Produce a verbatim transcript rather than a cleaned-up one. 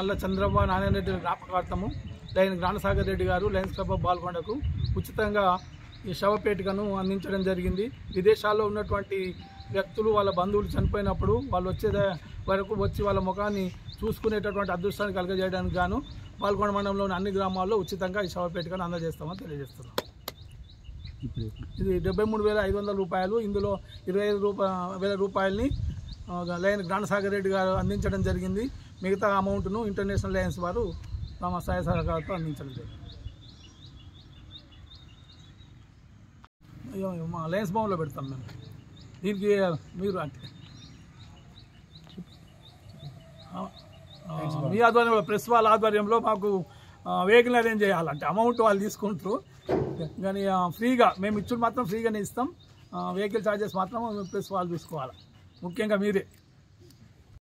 నల్ల చంద్రబాబు నారాయణ రెడ్డి జ్ఞాపకార్థము లైన్ జ్ఞానసాగర్ రెడ్డి గారు లయన్స్ క్లబ్ ఆఫ్ బాల్కొండకు ఉచితంగా ఈ శవపేటికను అందించడం జరిగింది. విదేశాల్లో ఉన్నటువంటి వ్యక్తులు వాళ్ళ బంధువులు చనిపోయినప్పుడు వాళ్ళు వచ్చే వరకు వచ్చి వాళ్ళ ముఖాన్ని చూసుకునేటటువంటి అదృష్టాన్ని కలగజేయడానికి గాను బాల్కొండ మండలంలోని అన్ని గ్రామాల్లో ఉచితంగా ఈ శవపేటికను అందజేస్తామని తెలియజేస్తున్నాం. ఇది డెబ్బై మూడు వేల ఐదు వందల రూపాయలు. ఇందులో ఇరవై ఐదు రూపా వేల రూపాయలని లయన్ జ్ఞానసాగర్ రెడ్డి గారు అందించడం జరిగింది. మిగతా అమౌంట్ను ఇంటర్నేషనల్ లయన్స్ వారు తమ సహాయ సహకారాలతో అందించడం జరిగింది. మా లయన్స్ భవన్లో పెడతాం మేము. దీనికి మీరు అంటే మీ ఆధ్వర్యంలో ప్రెస్ వాళ్ళ ఆధ్వర్యంలో మాకు వెహికల్ అరేంజ్ చేయాలంటే అమౌంట్ వాళ్ళు తీసుకుంటారు కానీ ఫ్రీగా మేము ఇచ్చుడు మాత్రం ఫ్రీగానే ఇస్తాం. వెహికల్ ఛార్జెస్ మాత్రం ప్రెస్ వాళ్ళు చూసుకోవాలి. ముఖ్యంగా మీరే